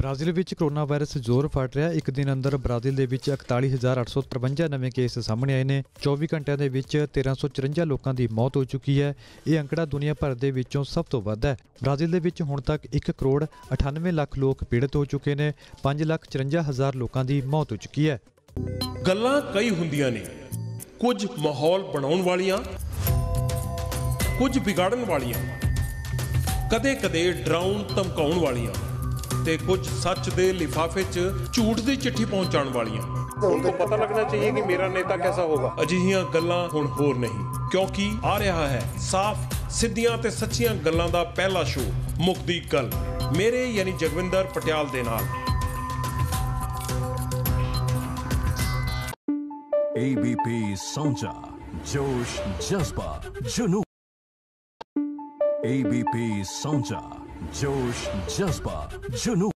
Brazil ਵਿੱਚ corona virus ਜ਼ੋਰ ਫੜ ਰਿਹਾ। ਇੱਕ ਦਿਨ ਅੰਦਰ ਬ੍ਰਾਜ਼ੀਲ ਦੇ ਵਿੱਚ 41,853 ਨਵੇਂ ਕੇਸ ਸਾਹਮਣੇ ਆਏ ਨੇ। 24 ਘੰਟਿਆਂ ਦੇ ਵਿੱਚ 1354 ਲੋਕਾਂ ਦੀ ਮੌਤ ਹੋ ਚੁੱਕੀ ਹੈ। ਇਹ ਅੰਕੜਾ ਦੁਨੀਆ ਭਰ ਦੇ ਵਿੱਚੋਂ ਸਭ ਤੋਂ ਵੱਧ ਹੈ। ਬ੍ਰਾਜ਼ੀਲ ਦੇ ਵਿੱਚ ਹੁਣ ਤੱਕ 1 ਕਰੋੜ 98 ਲੱਖ ਲੋਕ ਪੀੜਤ ਹੋ ਚੁੱਕੇ ਨੇ। 5,54,000 ਲੋਕਾਂ ਦੀ ਮੌਤ ਹੋ ਚੁੱਕੀ ਹੈ। ਗੱਲਾਂ ਕਈ ਹੁੰਦੀਆਂ ਨੇ, ਕੁਝ ਮਾਹੌਲ ਬਣਾਉਣ ਵਾਲੀਆਂ, ਕੁਝ ਵਿਗਾੜਨ ਵਾਲੀਆਂ, ਕਦੇ-ਕਦੇ ਡਰਾਉਣ ਧਮਕਾਉਣ ਵਾਲੀਆਂ ਤੇ ਕੁਝ ਸੱਚ ਦੇ ਲਿਫਾਫੇ 'ਚ ਝੂਠ ਦੀ ਚਿੱਠੀ ਪਹੁੰਚਾਉਣ ਵਾਲੀਆਂ। उनको पता लगना चाहिए कि मेरा नेता कैसा होगा। ਅਜਿਹੀਆਂ ਗੱਲਾਂ ਹੁਣ ਹੋਰ ਨਹੀਂ, ਕਿਉਂਕਿ ਆ ਰਿਹਾ ਹੈ ਸਾਫ਼ ਸਿੱਧੀਆਂ ਤੇ ਸੱਚੀਆਂ ਗੱਲਾਂ ਦਾ ਪਹਿਲਾ ਸ਼ੋਅ ਮੁੱਕਦੀ ਗੱਲ, ਮੇਰੇ ਯਾਨੀ ਜਗਵਿੰਦਰ ਪਟਿਆਲ ਦੇ ਨਾਲ। ABP Sonja, जोश जज्बा जुनून। ABP Sonja, जोश जज्बा जुनून।